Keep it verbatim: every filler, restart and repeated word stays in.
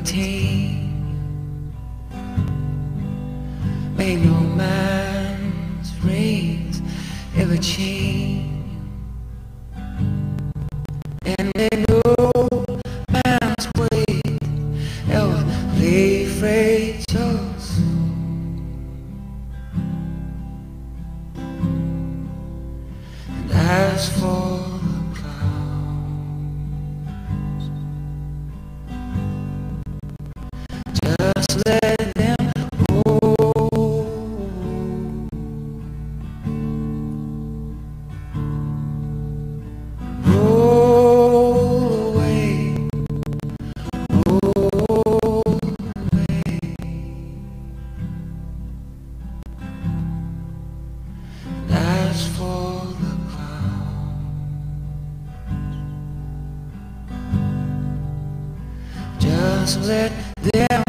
tame. May no man's reins ever chain, and may no man's weight ever lay freight your soul. And as for the clouds, just let them roll, roll away, roll away. And as for the clouds, just let them